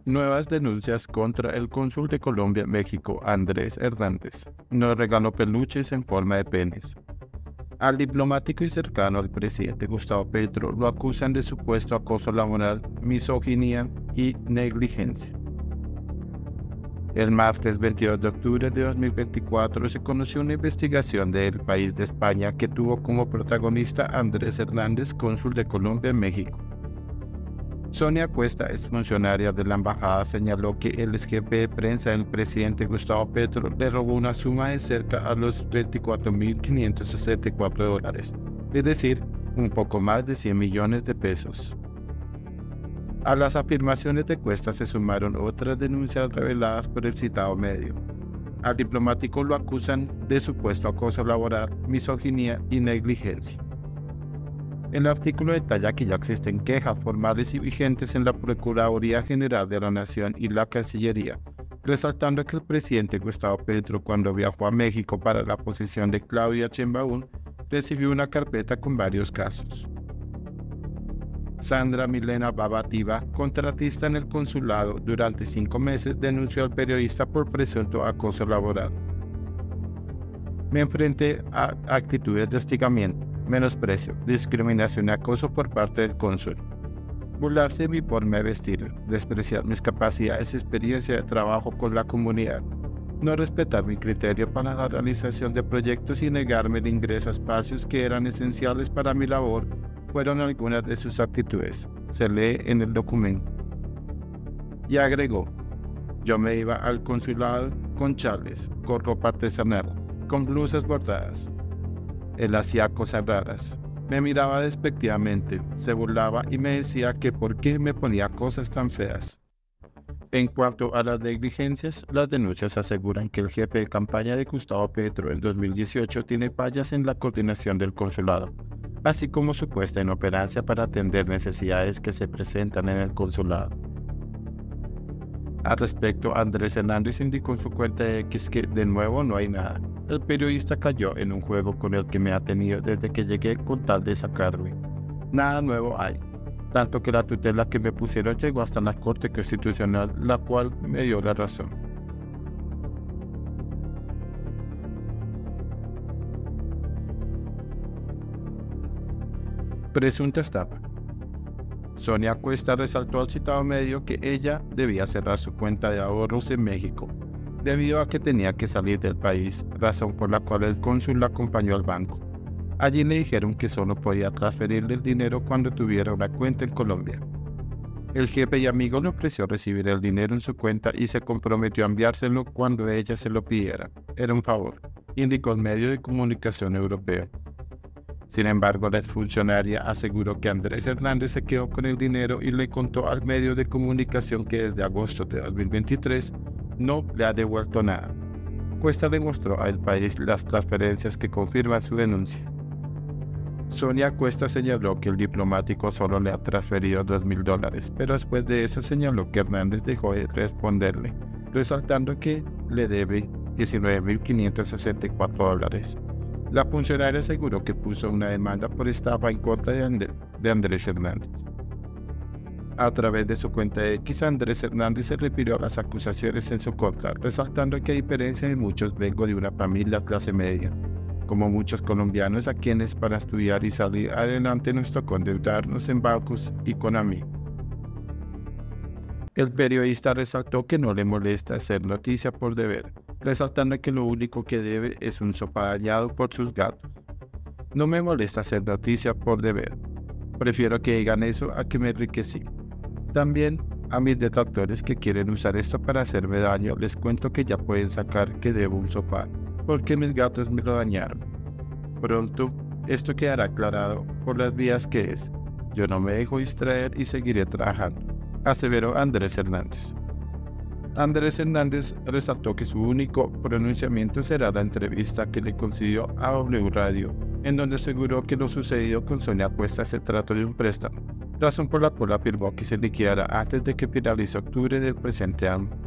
Nuevas denuncias contra el cónsul de Colombia en México, Andrés Hernández. Nos regaló peluches en forma de penes. Al diplomático y cercano al presidente Gustavo Petro lo acusan de supuesto acoso laboral, misoginia y negligencia. El martes 22 de octubre de 2024 se conoció una investigación del país de España que tuvo como protagonista a Andrés Hernández, cónsul de Colombia en México. Sonia Cuesta, exfuncionaria de la embajada, señaló que el ex jefe de prensa del presidente Gustavo Petro le robó una suma de cerca a los $24.564, es decir, un poco más de 100 millones de pesos. A las afirmaciones de Cuesta se sumaron otras denuncias reveladas por el citado medio. Al diplomático lo acusan de supuesto acoso laboral, misoginia y negligencia. El artículo detalla que ya existen quejas formales y vigentes en la Procuraduría General de la Nación y la Cancillería, resaltando que el presidente Gustavo Petro, cuando viajó a México para la posesión de Claudia Sheinbaum, recibió una carpeta con varios casos. Sandra Milena Babativa, contratista en el consulado durante 5 meses, denunció al periodista por presunto acoso laboral. Me enfrenté a actitudes de hostigamiento, menosprecio, discriminación y acoso por parte del cónsul. Burlarse de mi forma de vestir, despreciar mis capacidades y experiencia de trabajo con la comunidad, no respetar mi criterio para la realización de proyectos y negarme el ingreso a espacios que eran esenciales para mi labor fueron algunas de sus actitudes, se lee en el documento. Y agregó, yo me iba al consulado con chales, con ropa artesanal, con blusas bordadas. Él hacía cosas raras, me miraba despectivamente, se burlaba y me decía que por qué me ponía cosas tan feas. En cuanto a las negligencias, las denuncias aseguran que el jefe de campaña de Gustavo Petro en 2018 tiene fallas en la coordinación del consulado, así como su puesta en operancia para atender necesidades que se presentan en el consulado. Al respecto, Andrés Hernández indicó en su cuenta de X que de nuevo no hay nada. El periodista cayó en un juego con el que me ha tenido desde que llegué con tal de sacarme. Nada nuevo hay, tanto que la tutela que me pusieron llegó hasta la Corte Constitucional, la cual me dio la razón. Presunta estafa. Sonia Cuesta resaltó al citado medio que ella debía cerrar su cuenta de ahorros en México, debido a que tenía que salir del país, razón por la cual el cónsul la acompañó al banco. Allí le dijeron que solo podía transferirle el dinero cuando tuviera una cuenta en Colombia. El jefe y amigo le ofreció recibir el dinero en su cuenta y se comprometió a enviárselo cuando ella se lo pidiera. Era un favor, indicó el medio de comunicación europeo. Sin embargo, la exfuncionaria aseguró que Andrés Hernández se quedó con el dinero y le contó al medio de comunicación que desde agosto de 2023 no le ha devuelto nada. Cuesta demostró al país las transferencias que confirman su denuncia. Sonia Cuesta señaló que el diplomático solo le ha transferido $2.000, pero después de eso señaló que Hernández dejó de responderle, resaltando que le debe $19.564. La funcionaria aseguró que puso una demanda por estafa en contra de Andrés Hernández. A través de su cuenta de X, Andrés Hernández se refirió a las acusaciones en su contra, resaltando que a diferencia de muchos vengo de una familia clase media, como muchos colombianos a quienes para estudiar y salir adelante nos tocó endeudarnos en bancos y con amigos. El periodista resaltó que no le molesta hacer noticia por deber, resaltando que lo único que debe es un sofá dañado por sus gatos. No me molesta hacer noticia por deber. Prefiero que digan eso a que me enriquecí. También a mis detractores que quieren usar esto para hacerme daño, les cuento que ya pueden sacar que debo un sofá, porque mis gatos me lo dañaron. Pronto, esto quedará aclarado por las vías que es. Yo no me dejo distraer y seguiré trabajando, aseveró Andrés Hernández. Andrés Hernández resaltó que su único pronunciamiento será la entrevista que le concedió a W Radio, en donde aseguró que lo sucedido con Sonia Cuesta se trató de un préstamo, razón por la cual afirmó que se liquidará antes de que finalice octubre del presente año.